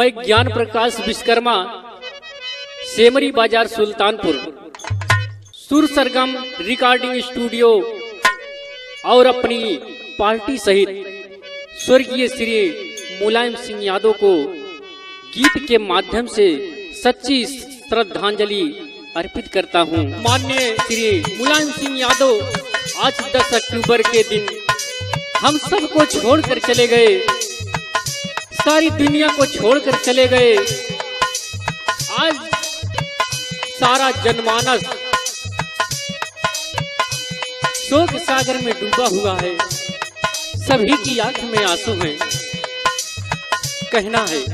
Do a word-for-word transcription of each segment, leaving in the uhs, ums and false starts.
मैं ज्ञान प्रकाश विश्वकर्मा, सेमरी बाजार सुल्तानपुर, सुर सरगम रिकॉर्डिंग स्टूडियो और अपनी पार्टी सहित स्वर्गीय श्री मुलायम सिंह यादव को गीत के माध्यम से सच्ची श्रद्धांजलि अर्पित करता हूँ। माननीय श्री मुलायम सिंह यादव आज दस अक्टूबर के दिन हम सबको छोड़कर चले गए, सारी दुनिया को छोड़कर चले गए। आज सारा जनमानस शोक सागर में डूबा हुआ है, सभी की आंख में आंसू हैं। कहना है,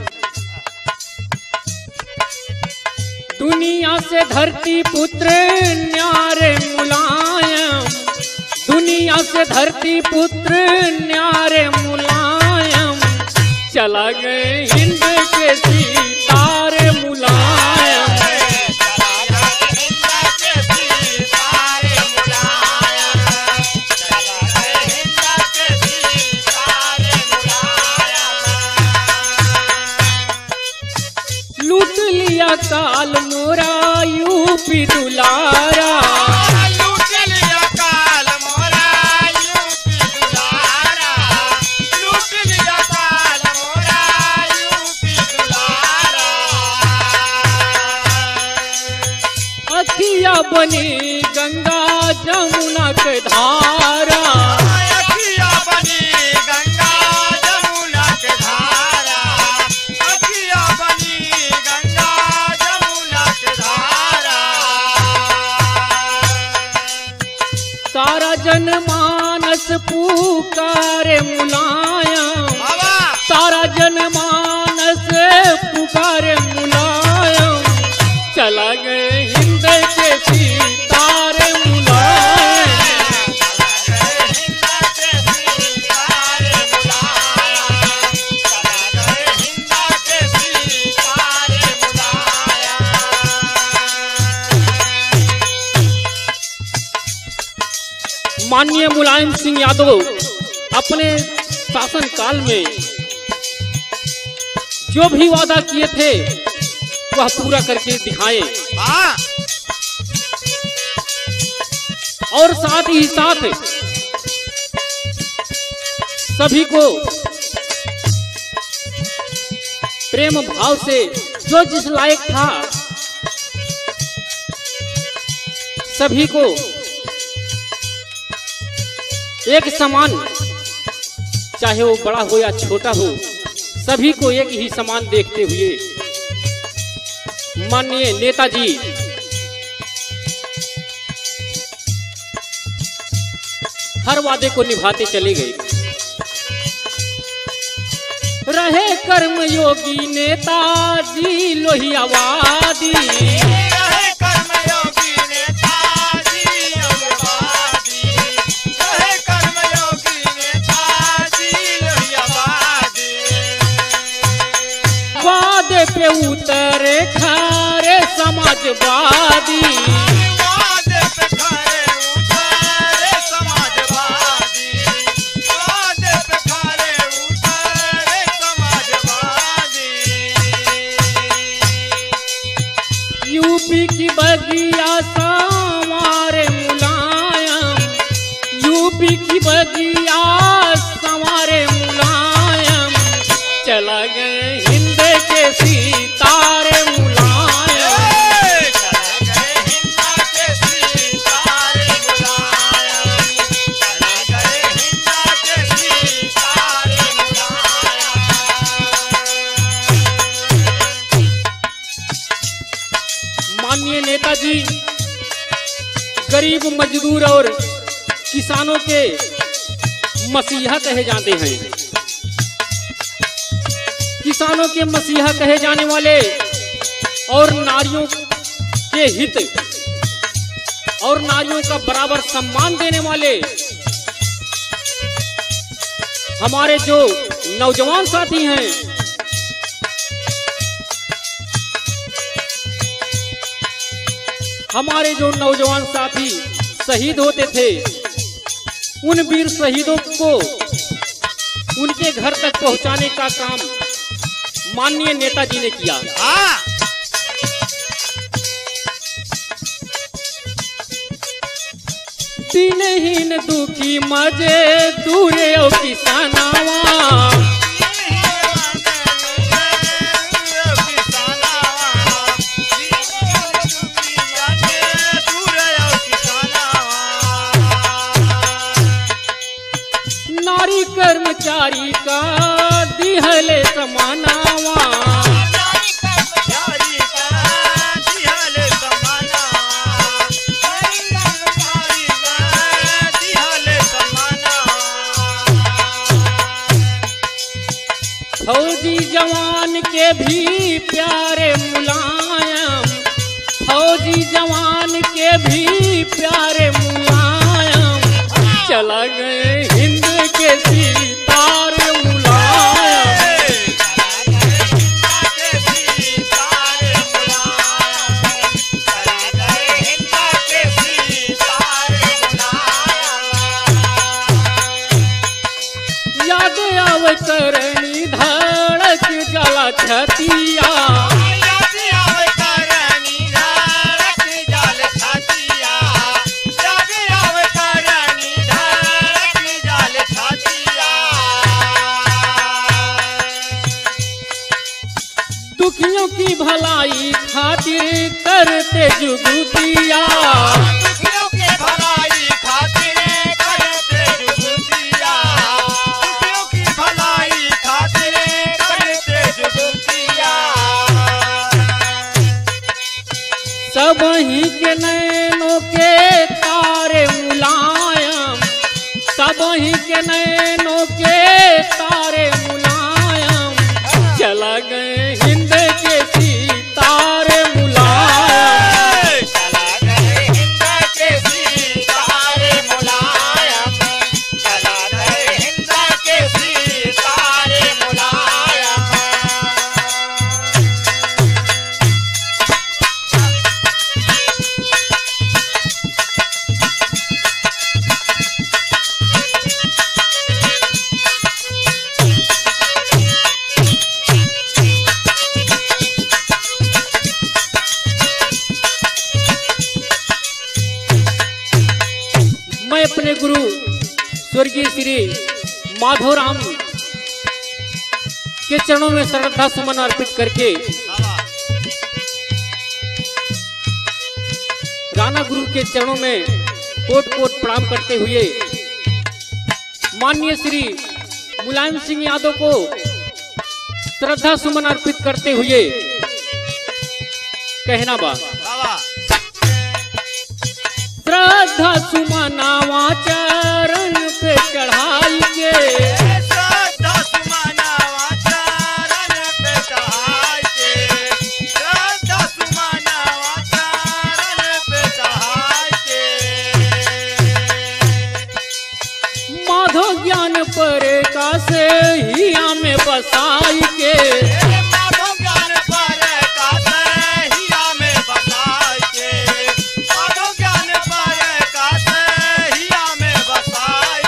दुनिया से धरती पुत्र न्यारे मुलायम, दुनिया से धरती पुत्र न्यारे मुलायम, चला गए हिंद के सितारे मुलायम। लूट लिया काल मोरा यूपी दुलारा, लूट लिया काल मोरा यूपी दुलारा, लूट लिया काल मोरा यूपी दुलारा। अखिया बनी गंगा जमुना के धारा, अखिया बनी गंगा जमुना के धारा, अखिया बनी गंगा जमुना के धारा। सारा जनमानस पुकारे मुलायम, सारा जनमानस पुकारे मुलायम, चला गए हिंद के सितारे मुलायम। माननीय मुलायम सिंह यादव अपने शासन काल में जो भी वादा किए थे वह पूरा करके दिखाए, और साथ ही साथ सभी को प्रेम भाव से जो जिस लायक था सभी को एक समान, चाहे वो बड़ा हो या छोटा हो, सभी को एक ही समान देखते हुए माननीय नेताजी हर वादे को निभाते चले गए। रहे कर्म योगी नेताजी लोहियावादी, रहे कर्म योगी नेताजी लोहियावादी, रहे कर्म योगी नेताजी लोहियावादी। वादे पे उतरे खारे समाजवादी, वादे पे खरे उतरे समाजवादी, वादे पे खरे उतरे समाजवादी। यूपी की बगिया संवारे मुलायम, यूपी की बगिया संवारे मुलायम, चला गए हिंद के सितारे मुलायम। चला गए हिंद के सितारे मुलायम, चला गए हिंद के सितारे मुलायम। माननीय नेताजी गरीब मजदूर और किसानों के मसीहा कहे जाते हैं। किसानों के मसीहा कहे जाने वाले और नारियों के हित और नारियों का बराबर सम्मान देने वाले हमारे जो नौजवान साथी हैं, हमारे जो नौजवान साथी शहीद होते थे, उन वीर शहीदों को उनके घर तक पहुंचाने का काम माननीय नेताजी ने किया। हाँ दिनहीन दुखी मजे दूरे ओ किसानावा नारी कर्मचारी का दिहले समानावा फौजी जवान के भी प्यारे मुलायम, फौजी जवान के भी प्यारे मुलायम, चला गए हिंद के सितारे मुलायम। याद आवे करनी धड़क जला छतिया, दुखियों की भलाई खातिर करते जुगुतिया, सब ही के नैनों के तारे मुलायम, सब ही के नैनों के तारे मुलायम, चला गए हिंद के सितारे मुलायम, चला गए हिंद के सितारे मुलायम, चला गए हिंद के सितारे मुलायम। मैं अपने गुरु स्वर्गीय श्री माधोराम के चरणों में श्रद्धा सुमन अर्पित करके राणा गुरु के चरणों में कोट कोट प्रणाम करते हुए माननीय श्री मुलायम सिंह यादव को श्रद्धा सुमन अर्पित करते हुए कहना बा श्रद्धा सुमनावा चरण पे चढ़ाई के, श्रद्धा सुमनावा चरण पे चढ़ाई के, श्रद्धा सुमनावा चरण पे चढ़ाई के, माधो ज्ञान पर का से हिया में बसाई के, माधो ज्ञान पर का से हिया में बसाई के, माधो ज्ञान पर का से हिया में बसाई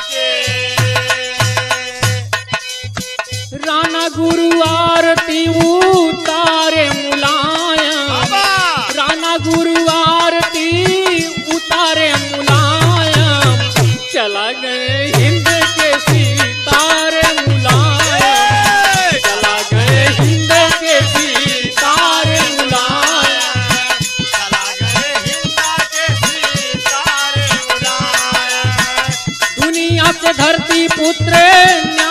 के। राणा गुरु आरती उतारे मुलायम, राणा गुरु आरती उतारे मुलायम, चला गए हिंद के सितारे मुलायम, चला गए हिंद के सितारे मुलायम, चला गए हिंद के सितारे मुलायम। दुनिया से धरती पुत्र